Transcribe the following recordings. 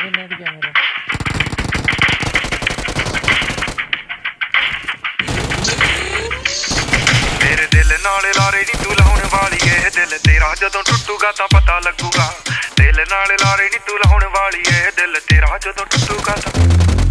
मेरे दिल नाल लारे नी तू लाउण वाली है, दिल तेरा जदों टुटूगा तां पता लगूगा। दिल नाल लारे नी तू लाउण वाली है, दिल तेरा जदों टुटूगा तां।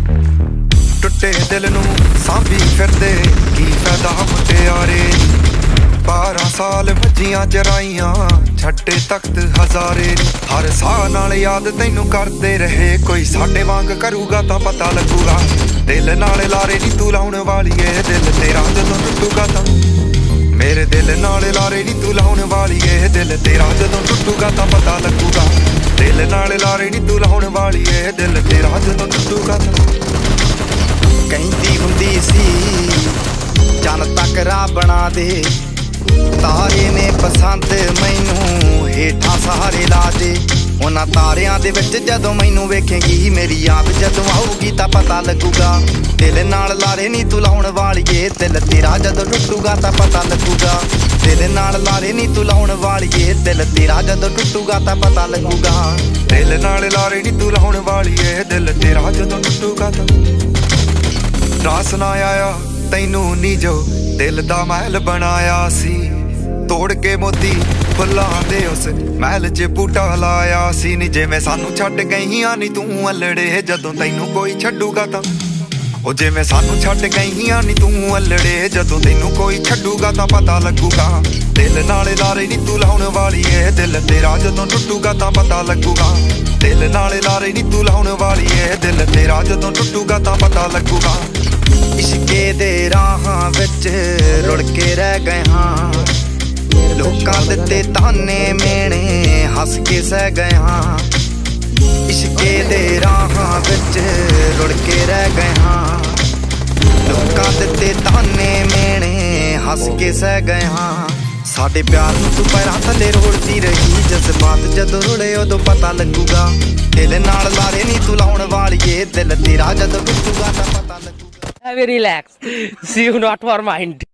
टुटे दिल नूं सांभी फिरदे की फायदा मुटियारे। 12 साल मज्जियां चराइयां छड्डे तख्त हज़ारे। हर साह नाल याद तैनू करदे रहे, कोई साडे वांग करूगा तां पता लगूगा। दिल नाल लारे नी तू लाउण वाली है, दिल तेरा जदों टुटूगा तां। मेरे दिल नाल लारे नी तू लाउण वाली है, दिल तेरा जदों टुटूगा तां पता लगूगा। दिल नाल लारे नी तू लाउण वाली है, दिल तेरा जदों टुटूगा तां। कहंदी हुंदी सी चन तक राह बना दे, तारे ने पसंद मैनू हेठा सहारे ला दे। उन्हां तारियां दे विच जदों मैनू वेखेंगी, मेरी याद जदों आऊगी तां पता लगूगा। दिल नाल लारे नी तू लाउण वालीए, दिल तेरा जदों टुटूगा तां पता लगूगा। दिल नाल लारे नी तू लाउण वालीए, दिल तेरा जदों टुटूगा तां पता लगूगा। दिल नाल लारे नी तू लाउण वालीए, दिल तेरा जदों टुटूगा तां। रास ना आया तैनू नी जो दिल दा महल बनाया सी, तोड़ के मोती फुल्लां दे उस महल च बूटा लाया सी। नी जिवें सानू छड्ड गईयां नी तू अल्लड़े, जदों तैनू कोई छड्डूगा तां। ओ जिवें सानू छड्ड गईयां नी तू अल्लड़े, जदों तैनू कोई छड्डूगा तां पता लगूगा। दिल नाल लारे नी तू लाउण वाली है, दिल तेरा जदों टुटूगा तां पता लगूगा। दिल नाल लारे नी तू लाउण वाली है, दिल तेरा जदों टुटूगा तां पता लगूगा। इश्के दे राहां विच रुड़ के रह गए हां, लोकां दित्ते ताने मेणे हस के सह गए हां। इश्के दे राहां विच रुड़ के रह गए हां, लोकां दित्ते ताने मेणे हस के सह गए हां। साडे प्यार नूं तू पैरां थल्ले रोड़दी रही, जज्बात जदों रुड़े उदों पता लगूगा। दिल नाल लारे नी तू लाउण वालीए, दिल तेरा जदों टुटूगा तां पता लगूगा। Very relaxed. See you not for mind.